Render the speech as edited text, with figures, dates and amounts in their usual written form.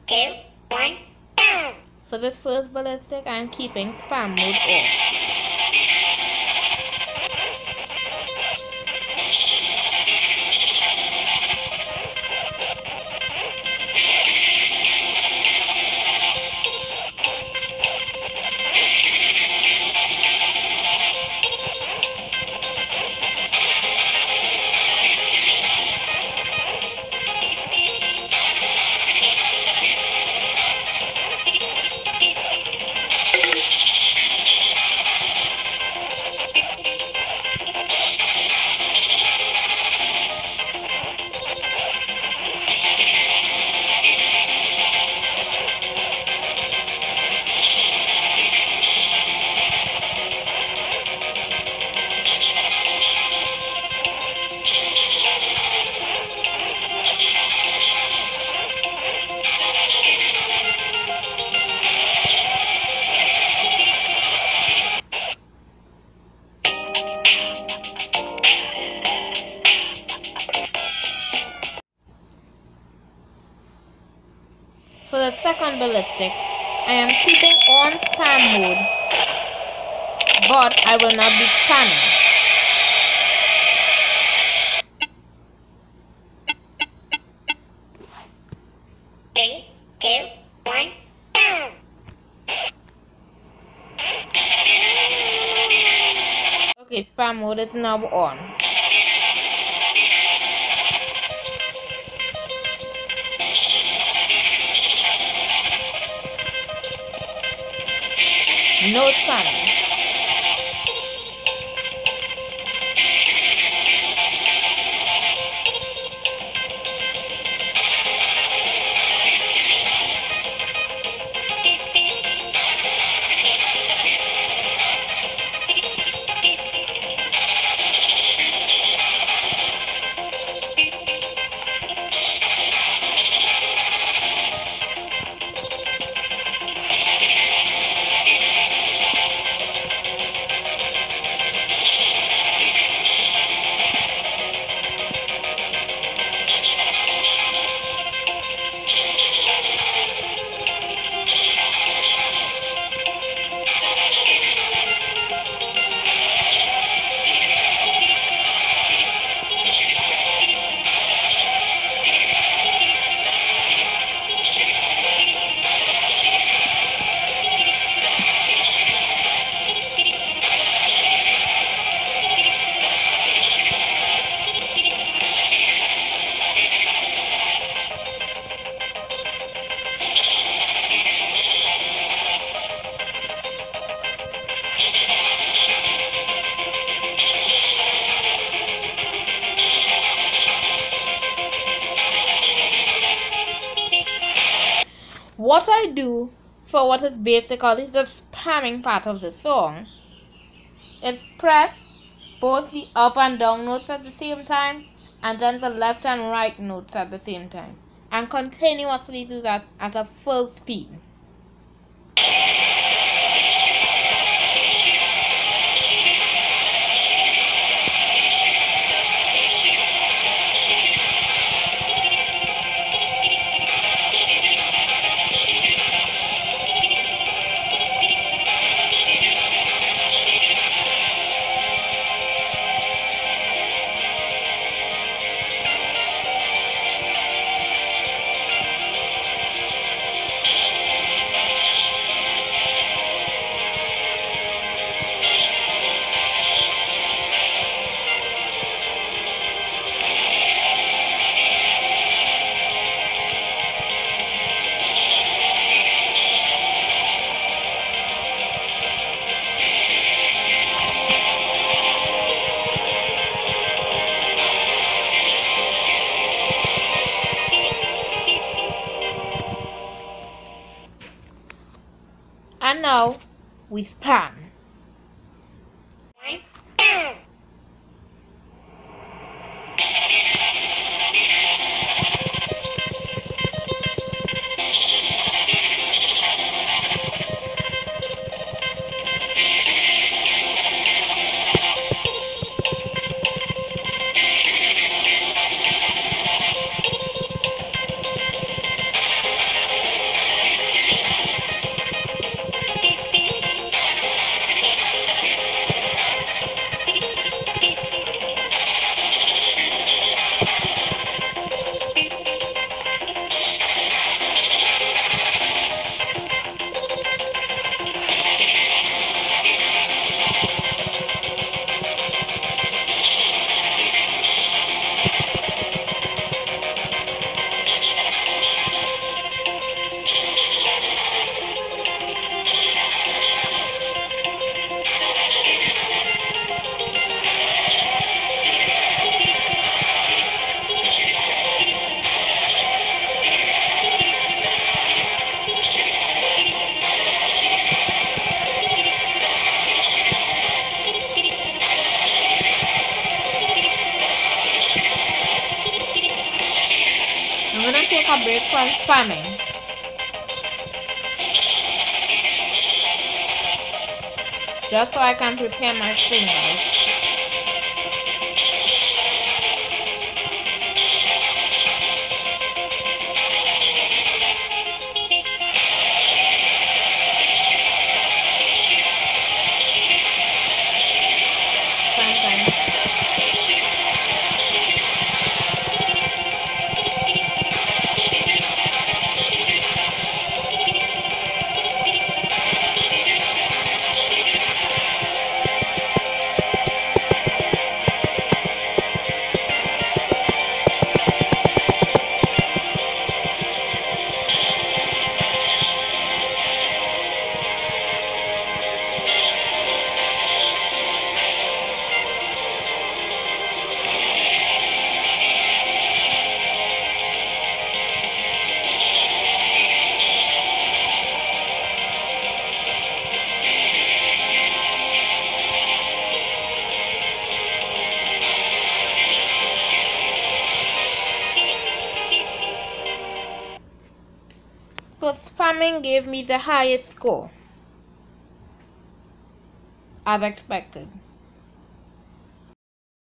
2, 1, go! For this first ballistic, I'm keeping spam mode off. For the second ballistic, I am keeping on spam mode, but I will not be spamming. Three, two, one, go! Okay, spam mode is now on. No spamming. What I do for what is basically the spamming part of the song is press both the up and down notes at the same time and then the left and right notes at the same time and continuously do that at a full speed. And now we spam. One, go! a break from spamming. Just so I can prepare my fingers. So spamming gave me the highest score, as expected.